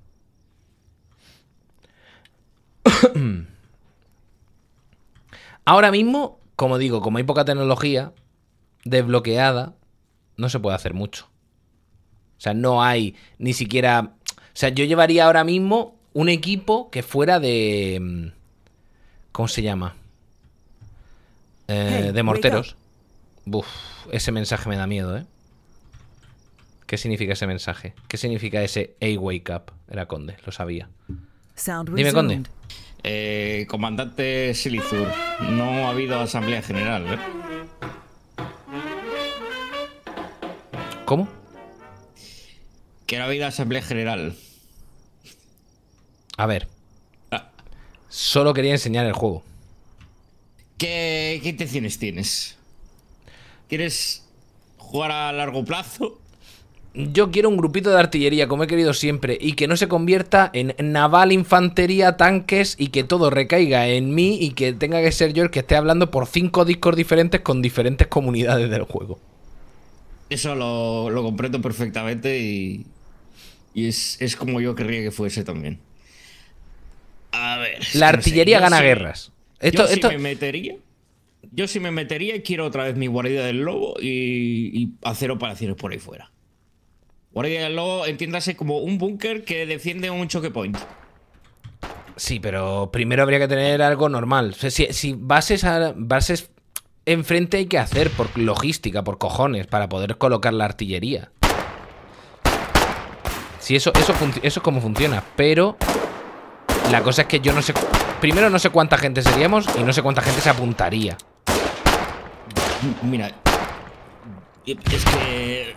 Ahora mismo, como digo, como hay poca tecnología desbloqueada, no se puede hacer mucho. O sea, no hay ni siquiera... O sea, yo llevaría ahora mismo un equipo que fuera de... ¿Cómo se llama? Eh, de morteros. Uf, ese mensaje me da miedo, ¿eh? ¿Qué significa ese mensaje? ¿Qué significa ese "Hey, wake up"? Era Conde, lo sabía. Dime, Conde. Eh, comandante Silizur, no ha habido asamblea general, ¿eh? ¿Cómo? Que no ha habido asamblea general. A ver. Solo quería enseñar el juego. ¿Qué, qué intenciones tienes? ¿Quieres jugar a largo plazo? Yo quiero un grupito de artillería, como he querido siempre, y que no se convierta en naval, infantería, tanques, y que todo recaiga en mí y que tenga que ser yo el que esté hablando por cinco discos diferentes con diferentes comunidades del juego. Eso lo, lo comprendo perfectamente y, y es, es como yo querría que fuese también. A ver... La artillería no sé, gana sí, guerras. Esto, yo sí esto... me metería... Yo sí me metería y quiero otra vez mi guarida del lobo y, y hacer operaciones por ahí fuera. Guardia del Lobo, entiéndase como un búnker que defiende un choke point. Sí, pero primero habría que tener algo normal. O sea, si, si bases, a, bases enfrente hay que hacer por logística, por cojones, para poder colocar la artillería. Sí, eso, eso, eso es como funciona. Pero la cosa es que yo no sé... Primero no sé cuánta gente seríamos y no sé cuánta gente se apuntaría. Mira, es que...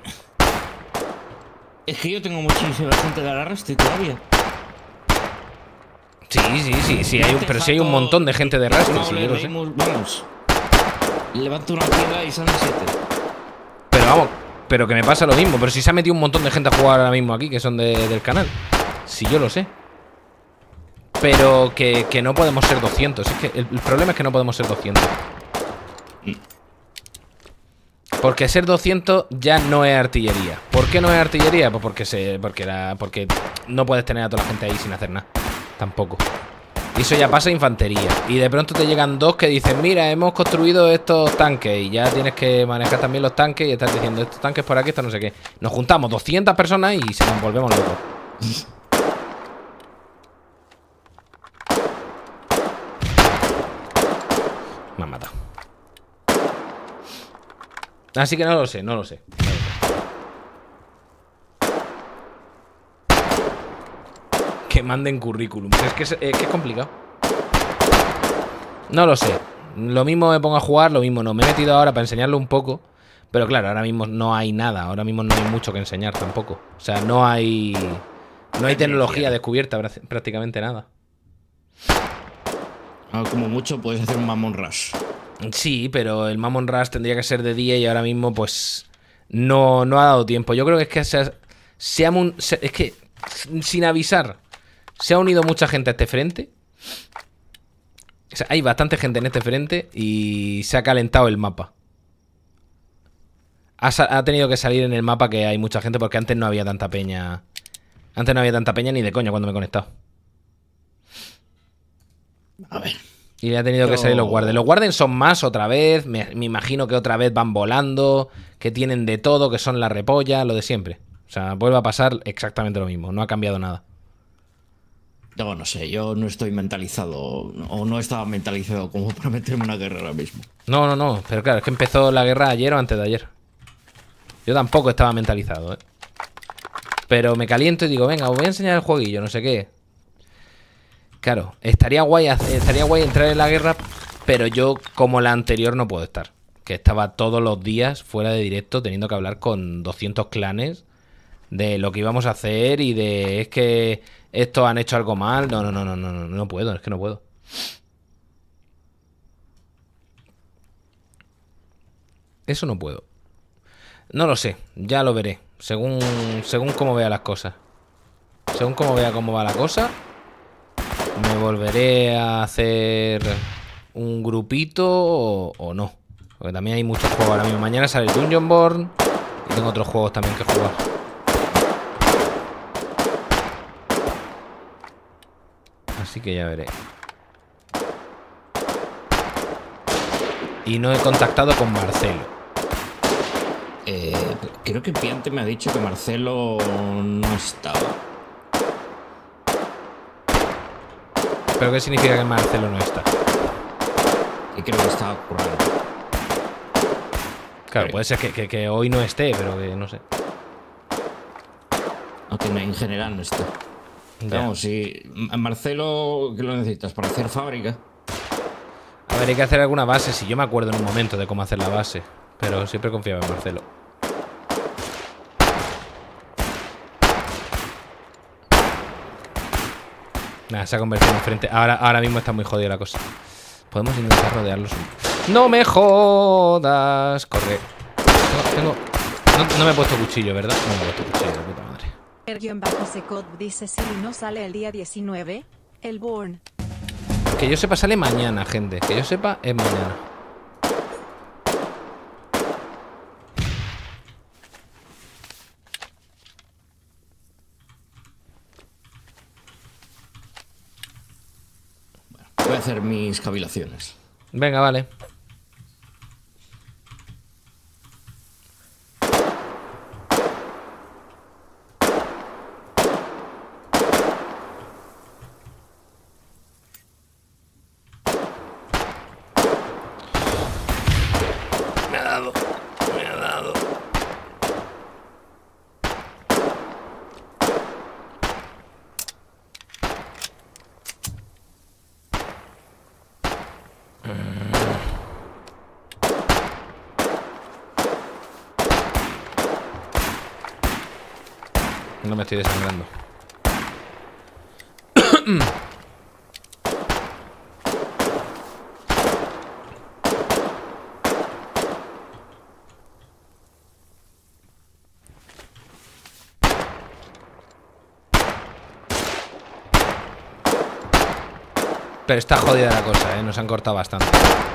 Es que yo tengo muchísima gente de arrastre todavía. Sí, sí, sí, sí hay un, pero sí hay un montón de gente de arrastre, no, sí, le yo lo sé. Vamos. Levanto una piedra y salen siete. Pero vamos, pero que me pasa lo mismo. Pero si se ha metido un montón de gente a jugar ahora mismo aquí, que son de, del canal. Sí, yo lo sé. Pero que, que no podemos ser doscientos. Es que el, el problema es que no podemos ser doscientos. Porque ser doscientos ya no es artillería. ¿Por qué no es artillería? Pues porque se, porque, la, porque no puedes tener a toda la gente ahí sin hacer nada. Tampoco. Y eso ya pasa a infantería. Y de pronto te llegan dos que dicen: mira, hemos construido estos tanques. Y ya tienes que manejar también los tanques. Y estás diciendo: estos tanques por aquí, esto no sé qué. Nos juntamos doscientas personas y se nos volvemos locos. Me han matado. Así que no lo sé, no lo sé. No lo sé. Que manden currículum. Es que es, es que es complicado. No lo sé. Lo mismo me pongo a jugar, lo mismo no. Me he metido ahora para enseñarlo un poco. Pero claro, ahora mismo no hay nada. Ahora mismo no hay mucho que enseñar tampoco. O sea, no hay... No hay tecnología descubierta, prácticamente nada. Ah, como mucho puedes hacer un Mammon Rush. Sí, pero el Mammon Rush tendría que ser de día y ahora mismo pues no, no ha dado tiempo. Yo creo que es que se ha, se ha, se, es que sin avisar se ha unido mucha gente a este frente. O sea, hay bastante gente en este frente y se ha calentado el mapa. Ha, ha tenido que salir en el mapa que hay mucha gente porque antes no había tanta peña. Antes no había tanta peña ni de coña cuando me he conectado. A ver. Y le ha tenido que salir los guardias. Los guardias son más otra vez. Me, me imagino que otra vez van volando. Que tienen de todo, que son la repolla, lo de siempre. O sea, vuelve a pasar exactamente lo mismo. No ha cambiado nada. No, no sé, yo no estoy mentalizado. O no estaba mentalizado como para meterme en una guerra ahora mismo. No, no, no. Pero claro, es que empezó la guerra ayer o antes de ayer. Yo tampoco estaba mentalizado, ¿eh? Pero me caliento y digo, venga, os voy a enseñar el jueguillo, no sé qué. Claro, estaría guay, estaría guay entrar en la guerra, pero yo, como la anterior, no puedo estar. Que estaba todos los días fuera de directo teniendo que hablar con doscientos clanes de lo que íbamos a hacer y de es que estos han hecho algo mal. No, no, no, no, no, no, no puedo, es que no puedo. Eso no puedo. No lo sé, ya lo veré. Según, según cómo vea las cosas. Según cómo vea cómo va la cosa, me volveré a hacer un grupito o, o no. Porque también hay muchos juegos ahora mismo. Mañana sale el Dungeonborn y tengo otros juegos también que jugar. Así que ya veré. Y no he contactado con Marcelo. Eh, creo que Piante me ha dicho que Marcelo no estaba. ¿Pero qué significa que Marcelo no está? Y creo que estaba currando. Claro, puede ser que, que, que hoy no esté, pero que no sé. Aunque en general no está. Vamos, si Marcelo, ¿qué lo necesitas? ¿Para hacer fábrica? A ver, hay que hacer alguna base. Si yo me acuerdo en un momento de cómo hacer la base. Pero siempre confiaba en Marcelo. Nada, se ha convertido en frente. Ahora, ahora mismo está muy jodida la cosa. Podemos intentar rodearlos. ¡No me jodas! Corre. Tengo... tengo... No, no me he puesto cuchillo, ¿verdad? No me he puesto cuchillo, de puta madre. Er-Secot dice si no sale el día diecinueve, el Born. Que yo sepa sale mañana, gente. Que yo sepa es mañana. Voy a hacer mis cavilaciones. Venga, vale. Me ha dado. Me ha dado. No me estoy desangrando. Pero está jodida la cosa, ¿eh? Nos han cortado bastante.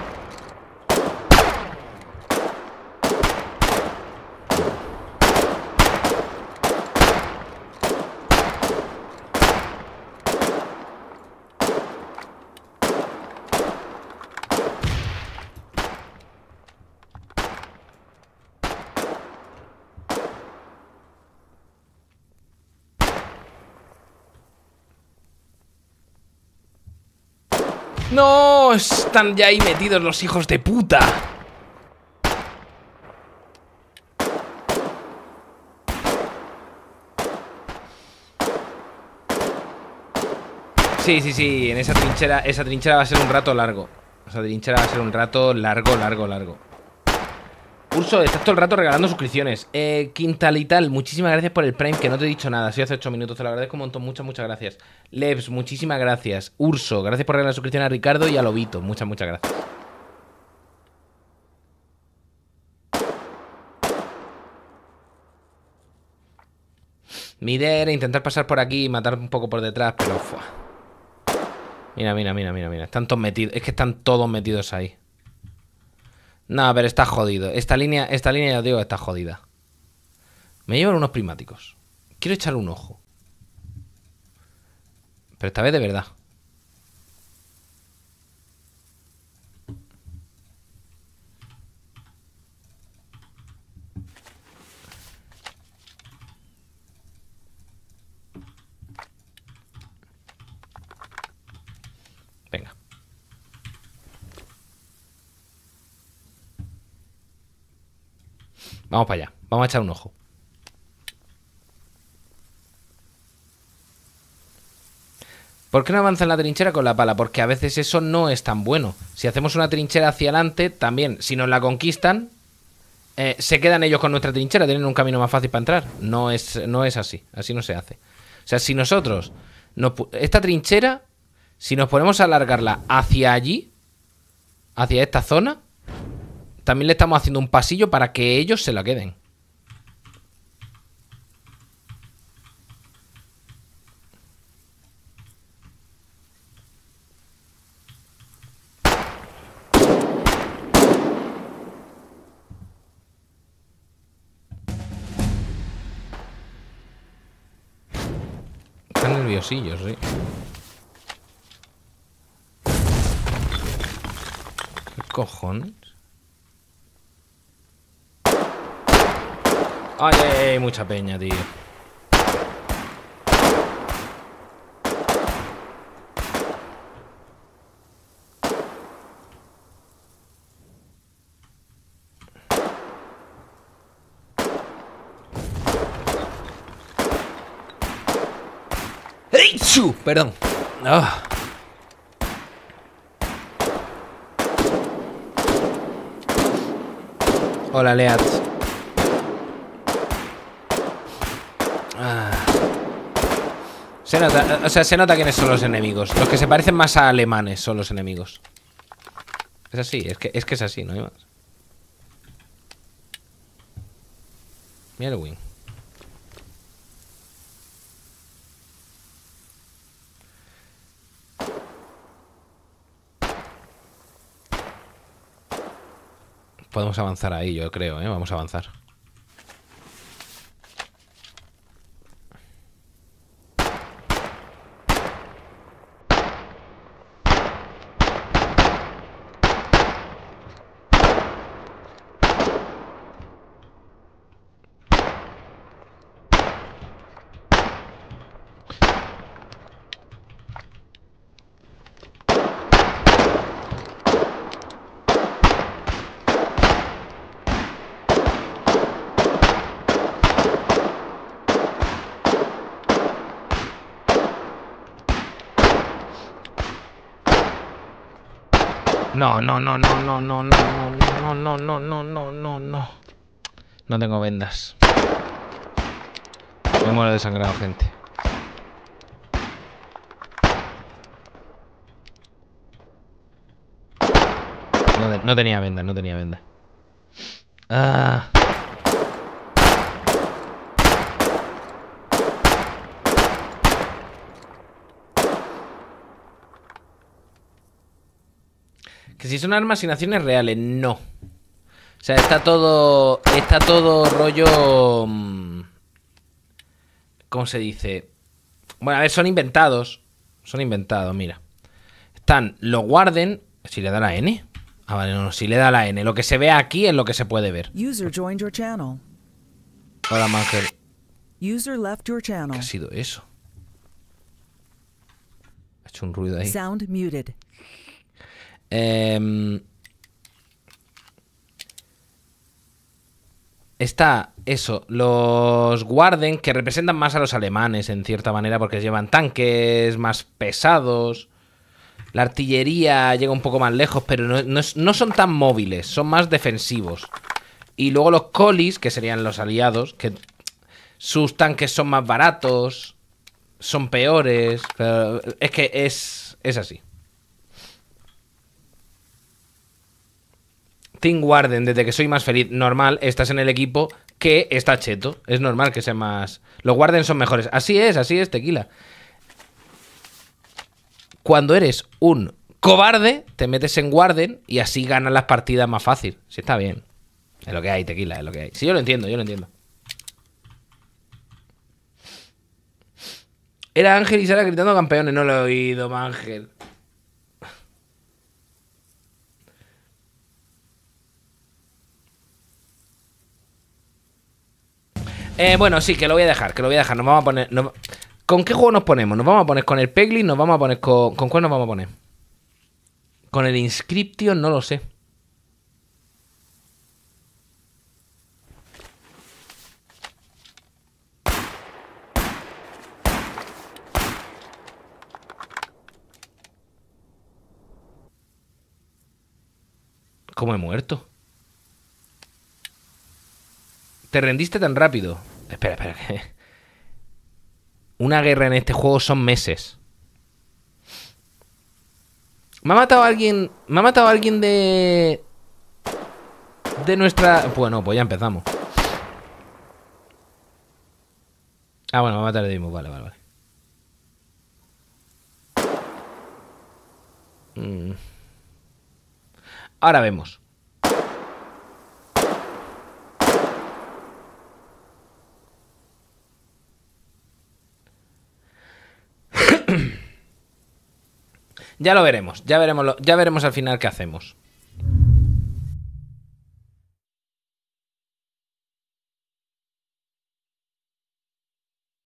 ¡No! Están ya ahí metidos los hijos de puta. Sí, sí, sí. En esa trinchera, esa trinchera va a ser un rato largo. Esa trinchera va a ser un rato largo, largo, largo. Urso, estás todo el rato regalando suscripciones. Eh, Quintalital, muchísimas gracias por el Prime, que no te he dicho nada. Ha sido hace ocho minutos, te lo agradezco un montón. Muchas, muchas gracias. Levs, muchísimas gracias. Urso, gracias por regalar la suscripción a Ricardo y a Lobito. Muchas, muchas gracias. Mi idea era intentar pasar por aquí y matar un poco por detrás, pero... Fua. Mira, mira, mira, mira, mira. Están todos metidos. Es que están todos metidos ahí. No, pero está jodido. Esta línea, esta línea ya os digo, está jodida. Me llevan unos prismáticos. Quiero echarle un ojo. Pero esta vez de verdad. Vamos para allá. Vamos a echar un ojo. ¿Por qué no avanza en la trinchera con la pala? Porque a veces eso no es tan bueno. Si hacemos una trinchera hacia adelante, también, si nos la conquistan, eh, se quedan ellos con nuestra trinchera, tienen un camino más fácil para entrar. No es, no es así, así no se hace. O sea, si nosotros, nos, esta trinchera, si nos ponemos a alargarla hacia allí, hacia esta zona, también le estamos haciendo un pasillo para que ellos se la queden. Están nerviosillos, sí. ¿Qué cojones? Ay, ay, ay, mucha peña, tío. ¡Ey! ¡Chu! Perdón. Ah. Hola, Leat. Ah. Se nota, o sea, se nota quiénes son los enemigos. Los que se parecen más a alemanes son los enemigos. Es así, es que es, que es así, no hay más. Mira el win. Podemos avanzar ahí, yo creo, ¿eh? Vamos a avanzar. No, no, no, no, no, no, no, no, no, no, no, no, no, no. No tengo vendas. Me muero desangrado, gente. No, de, no tenía vendas, no tenía vendas. Ah. Que si son armas sin acciones reales, no. O sea, está todo... Está todo rollo... ¿Cómo se dice? Bueno, a ver, son inventados. Son inventados, mira. Están los Warden... Si le da la N. Ah, vale, no, no, si le da la N. Lo que se ve aquí es lo que se puede ver. User joined your channel. Hola, Mangel. User left your channel. ¿Qué ha sido eso? Ha hecho un ruido ahí. Sound muted. Eh, está eso, los Warden, que representan más a los alemanes en cierta manera, porque llevan tanques más pesados. La artillería llega un poco más lejos, pero no, no, no son tan móviles, son más defensivos. Y luego los Colis, que serían los aliados, que sus tanques son más baratos, son peores, pero es que es, es así. Team Warden, desde que soy más feliz, normal, estás en el equipo que está cheto. Es normal que sea más... Los Warden son mejores. Así es, así es, Tequila. Cuando eres un cobarde, te metes en Warden y así ganas las partidas más fácil. Sí, está bien. Es lo que hay, Tequila, es lo que hay. Sí, yo lo entiendo, yo lo entiendo. Era Ángel y Sara gritando campeones. No lo he oído, Ángel. Eh, bueno, sí, que lo voy a dejar, que lo voy a dejar. Nos vamos a poner... Nos... ¿Con qué juego nos ponemos? Nos vamos a poner con el Pegli, nos vamos a poner con... ¿Con cuál nos vamos a poner? Con el Inscription, no lo sé. ¿Cómo he muerto? ¿Te rendiste tan rápido? Espera, espera. Que... Una guerra en este juego son meses. Me ha matado alguien... Me ha matado alguien de... De nuestra... Bueno, pues ya empezamos. Ah, bueno, me va a matar el Deimos. Vale, vale, vale. Mm. Ahora vemos. Ya lo veremos. Ya veremos, lo, ya veremos al final qué hacemos.